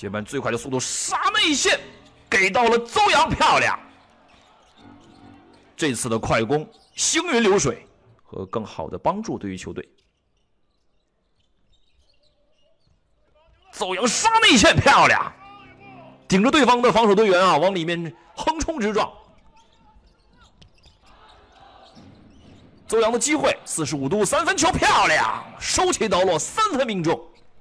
接班最快的速度杀内线，给到了邹阳，漂亮！这次的快攻行云流水，和更好的帮助对于球队。邹阳杀内线，漂亮！顶着对方的防守队员啊，往里面横冲直撞。邹阳的机会，45度三分球，漂亮！手起刀落，3分命中。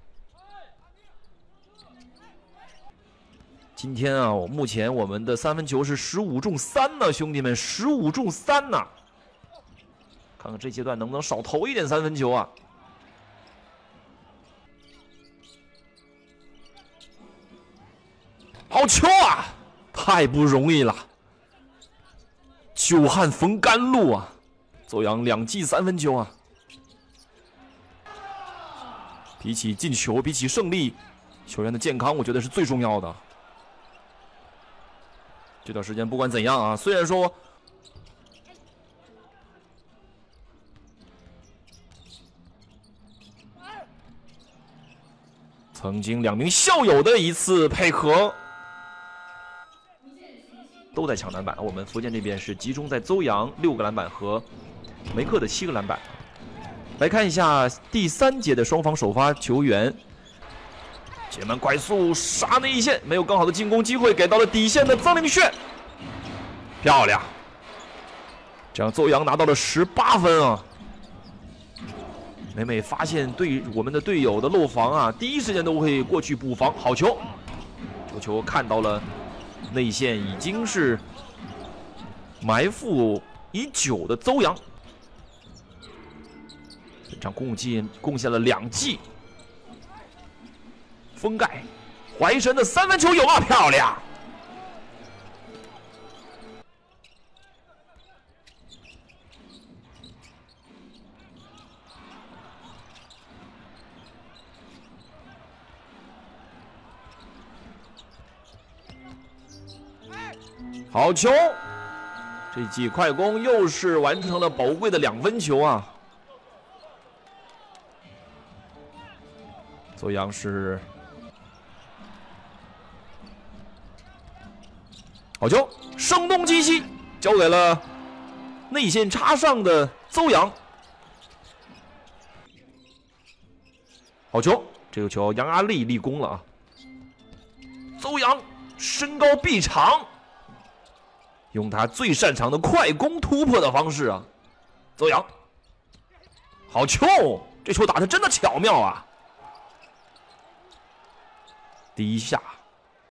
今天啊，目前我们的3分球是15中3呢，兄弟们，15中3呢。看看这阶段能不能少投一点3分球啊？好球啊！太不容易了，久旱逢甘露啊！邹阳2记3分球啊！比起进球，比起胜利，球员的健康，我觉得是最重要的。这段时间不管怎样啊，虽然说曾经2名校友的一次配合，都在抢篮板。我们福建这边是集中在邹阳6个篮板和梅克的7个篮板。来看一下第3节的双方首发球员，接曼快速杀内线，没有更好的进攻机会，给到了底线的曾令炫，漂亮！这样邹阳拿到了18分啊！每每发现我们的队友的漏防啊，第一时间都会过去补防，好球！这个球看到了内线已经是埋伏已久的邹阳。本场贡献了2记，封盖怀神的3分球有啊，漂亮！好球！这记快攻又是完成了宝贵的2分球啊！邹阳是好球，声东击西，交给了内线插上的邹阳。好球，这个球杨阿丽立功了啊！邹阳身高臂长，用他最擅长的快攻突破的方式啊！邹阳，好球，这球打得真的巧妙啊！第一下